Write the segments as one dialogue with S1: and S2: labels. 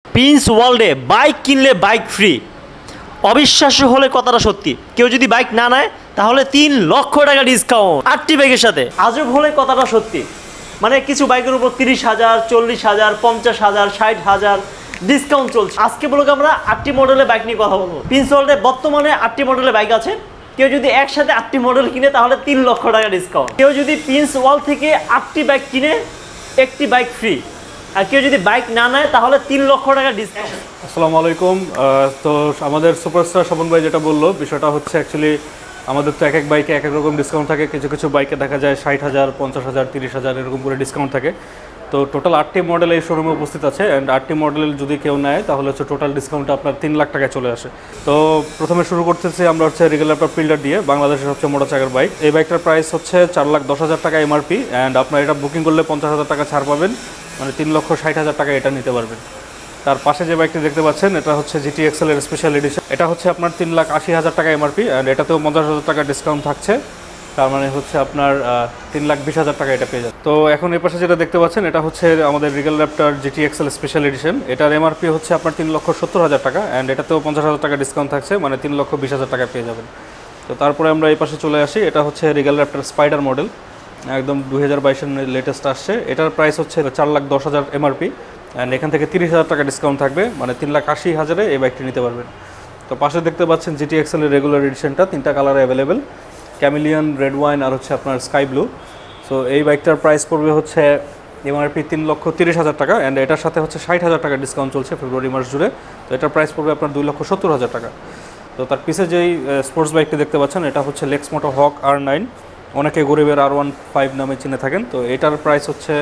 S1: Prince ওয়ার্ল্ডে bike কিনলে bike free. অবিশ্বাস্য হলে কথাটা সত্যি। কেউ যদি বাইক না নেয় তাহলে 3 লক্ষ টাকা ডিসকাউন্ট 8টি বাইকের সাথে। আজব হলে কথাটা সত্যি। মানে কিছু বাইকের উপর 30,000, 40,000, 50,000, 60,000 ডিসকাউন্ট চলছে। আজকে বলুক আমরা 8টি মডেলের বাইক নিয়ে কথা বলবো। প্রিন্স ওয়ার্ল্ডে বর্তমানে 8টি মডেলের বাইক আছে। কেউ যদি একসাথে 8টি মডেল কিনে তাহলে 3 লক্ষ টাকা ডিসকাউন্ট। কেউ যদি প্রিন্স ওয়ার্ল্ড থেকে 8টি বাইক কিনে 1টি বাইক ফ্রি। আর কেউ যদি বাইক না নেয় তাহলে 3 লক্ষ টাকা ডিসকাউন্ট।
S2: আসসালামু আলাইকুম। তো আমাদের সুপারস্টার স্বপন ভাই যেটা বললো, বিষয়টা হচ্ছে অ্যাকচুয়ালি আমাদের তো এক এক বাইকে এক এক রকম ডিসকাউন্ট থাকে। কিছু কিছু বাইকে দেখা যায় 60,000, 50,000, 30,000 এরকম করে ডিসকাউন্ট থাকে। তো টোটাল 8টি মডেল এই শোরুমে উপস্থিত আছে। অ্যান্ড 8টি মডেল যদি কেউ নেয় তাহলে হচ্ছে টোটাল ডিসকাউন্টটা আপনার 3 লাখ টাকায় চলে আসে। তো প্রথমে শুরু করতেছি আমরা হচ্ছে রেগাল র্যাপটর ফিল্ডার দিয়ে, বাংলাদেশের সবচেয়ে মোটা চাকার বাইক। এই বাইকটার প্রাইস হচ্ছে 4,10,000 টাকা এমআরপি। অ্যান্ড আপনার এটা বুকিং করলে 50,000 টাকা ছাড় পাবেন, মানে 3,60,000 টাকা এটা নিতে পারবেন। তার পাশে যে বাইকটি দেখতে পাচ্ছেন এটা হচ্ছে জিটি এক্সেল এর স্পেশাল এডিশন। এটা হচ্ছে আপনার 3,80,000 টাকা এমআরপি। অ্যান্ড এটাতেও 50,000 টাকা ডিসকাউন্ট থাকছে। তার মানে হচ্ছে আপনার 3,20,000 টাকা এটা পেয়ে যাবে। তো এখন এর পাশে যেটা দেখতে পাচ্ছেন এটা হচ্ছে আমাদের Regal Raptor GT Excel special edition. এটার এমআরপি হচ্ছে আপনার 3,70,000 টাকা। অ্যান্ড এটাতেও 50,000 টাকা ডিসকাউন্ট থাকছে, মানে 3,20,000 টাকা পেয়ে যাবেন। তো তারপরে আমরা এই পাশে চলে আসি, এটা হচ্ছে রিগাল র্যাপটর স্পাইডার মডেল, একদম 2022-এর লেটেস্ট আসছে। এটার প্রাইস হচ্ছে 4,10,000 এমআরপি। অ্যান্ড এখান থেকে 30,000 টাকা ডিসকাউন্ট থাকবে, মানে 3,80,000-এ এই বাইকটি নিতে পারবেন। তো পাশে দেখতে পাচ্ছেন জিটি এক্সেলের রেগুলার এডিশনটা, 3টা কালারে অ্যাভেলেবেল, ক্যামিলিয়ন, রেড ওয়াইন আর হচ্ছে আপনার স্কাই ব্লু। সো এই বাইকটার প্রাইস পড়বে হচ্ছে এমআরপি 3,30,000 টাকা। অ্যান্ড এটার সাথে হচ্ছে 60,000 টাকা ডিসকাউন্ট চলছে ফেব্রুয়ারি মাস জুড়ে। তো এটার প্রাইস পড়বে আপনার 2,70,000 টাকা। তো তার পিছে যেই স্পোর্টস বাইকটি দেখতে পাচ্ছেন এটা হচ্ছে লেক্স মোটো হক R9, অনেকে গরিবের R15 নামে চিনে থাকেন। তো এটার প্রাইস হচ্ছে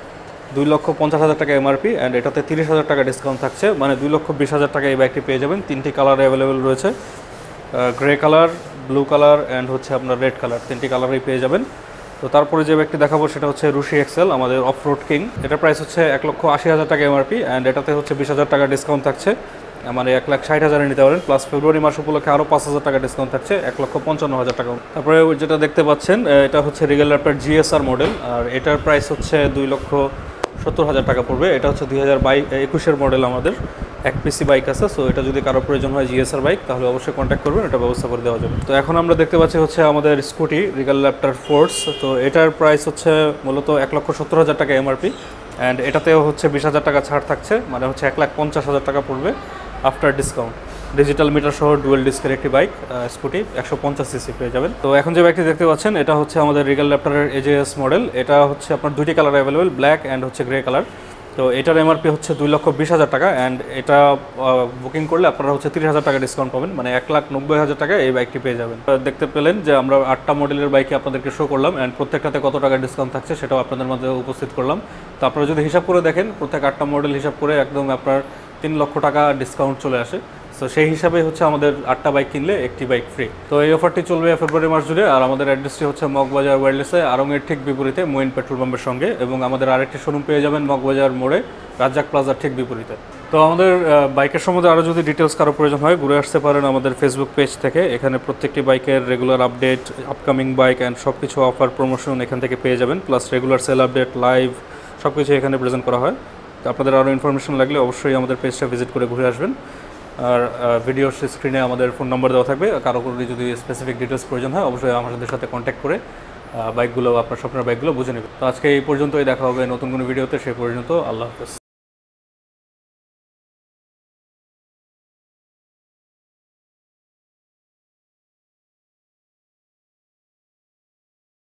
S2: 2,50,000 টাকা এমআরপি। অ্যান্ড এটাতে 30,000 টাকা ডিসকাউন্ট থাকছে, মানে 2,20,000 টাকা এই বাইকটি পেয়ে যাবেন। 3টি কালারে অ্যাভেলেবেল রয়েছে, grey colour, blue colour and হচ্ছে আপনার রেড কালার, 3টি কালারেই পেয়ে যাবেন। তো তারপরে যে বাইকটি দেখাবো সেটা হচ্ছে রুশি এক্সেল, আমাদের অফ রোড কিং। এটার প্রাইস হচ্ছে 1,80,000 টাকা এমআরপি। অ্যান্ড এটাতে হচ্ছে 20,000 টাকা ডিসকাউন্ট থাকছে, মানে 1,60,000-এ নিতে পারেন। প্লাস ফেব্রুয়ারি মাস উপলক্ষে আরও 5,000 টাকা ডিসকাউন্ট থাকছে, 1,55,000 টাকা। তারপরে যেটা দেখতে পাচ্ছেন এটা হচ্ছে রিগাল র্যাপটর জিএসআর মডেল, আর এটার প্রাইস হচ্ছে 2,70,000 টাকা পড়বে। এটা হচ্ছে 2021-এর মডেল, আমাদের এক পিসি বাইক আছে। সো এটা যদি কারো প্রয়োজন হয় জিএসআর বাইক তাহলে অবশ্যই কন্ট্যাক্ট করবেন, এটা ব্যবস্থা করে দেওয়া যাবে। তো এখন আমরা দেখতে পাচ্ছি হচ্ছে আমাদের স্কুটি রিগাল র্যাপটর ফোর্স। তো এটার প্রাইস হচ্ছে মূলত 1,70,000 টাকা এমআরপি। অ্যান্ড এটাতেও হচ্ছে 20,000 টাকা ছাড় থাকছে, মানে হচ্ছে 1,50,000 টাকা পড়বে আফটার ডিসকাউন্ট। ডিজিটাল মিটার সহ ডুয়েল ডিস্কের একটি বাইক, স্কুটি 150 সিসি পেয়ে যাবেন। তো এখন যে বাইকটি দেখতে পাচ্ছেন এটা হচ্ছে আমাদের রিগাল র্যাপটরের এজেএস মডেল। এটা হচ্ছে আপনার 2টি কালার অ্যাভেলেবেল, ব্ল্যাক অ্যান্ড হচ্ছে গ্রে কালার। তো এটার এমআরপি হচ্ছে 2,20,000 টাকা। অ্যান্ড এটা বুকিং করলে আপনারা হচ্ছে 30,000 টাকা ডিসকাউন্ট পাবেন, মানে 1,90,000 টাকা এই বাইকটি পেয়ে যাবেন। দেখতে পেলেন যে আমরা 8টা মডেলের বাইকে আপনাদেরকে শো করলাম, অ্যান্ড প্রত্যেকটাতে কত টাকা ডিসকাউন্ট থাকছে সেটাও আপনাদের মধ্যে উপস্থিত করলাম। তো আপনারা যদি হিসাব করে দেখেন, প্রত্যেক 8টা মডেল হিসাব করে একদম আপনার 3 লক্ষ টাকা ডিসকাউন্ট চলে আসে। তো সেই হিসাবে হচ্ছে আমাদের 8টা বাইক কিনলে 1টি বাইক ফ্রি। তো এই অফারটি চলবে ফেব্রুয়ারি মাস জুড়ে। আর আমাদের অ্যাড্রেসটি হচ্ছে মগবাজার ওয়ার্ল্ডসে, আরংয়ের ঠিক বিপরীতে মইন পেট্রোল পাম্পের সঙ্গে। এবং আমাদের আরেকটি শোরুম পেয়ে যাবেন মগবাজার মোড়ে, রাজ্জাক প্লাজার ঠিক বিপরীতে। তো আমাদের বাইকের সম্বন্ধে আরও যদি ডিটেলস কারো প্রয়োজন হয় ঘুরে আসতে পারেন আমাদের ফেসবুক পেজ থেকে। এখানে প্রত্যেকটি বাইকের regular update, upcoming bike and সব কিছু অফার প্রমোশন এখান থেকে পেয়ে যাবেন। Plus regular sale update, live সব কিছু এখানে প্রেজেন্ট করা হয়। তো আপনাদের আরও ইনফরমেশন লাগলে অবশ্যই আমাদের পেজটা ভিজিট করে ঘুরে আসবেন। আর ভিডিওর স্ক্রিনে আমাদের ফোন নাম্বার দেওয়া থাকবে, কারো যদি স্পেসিফিক ডিটেলস প্রয়োজন হয় অবশ্যই আমাদের সাথে কন্ট্যাক্ট করে বাইকগুলো, আপনার স্বপ্নের বাইকগুলো বুঝে নেবেন। তো আজকে এই পর্যন্তই, দেখা হবে নতুন কোনো ভিডিওতে। সেই পর্যন্ত আল্লাহ হাফেজ।